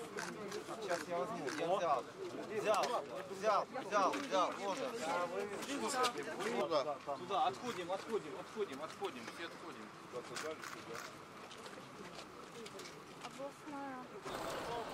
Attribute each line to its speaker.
Speaker 1: Сейчас я возьму. Я взял. Вот он.
Speaker 2: Туда, отходим. Все отходим.
Speaker 3: Областная.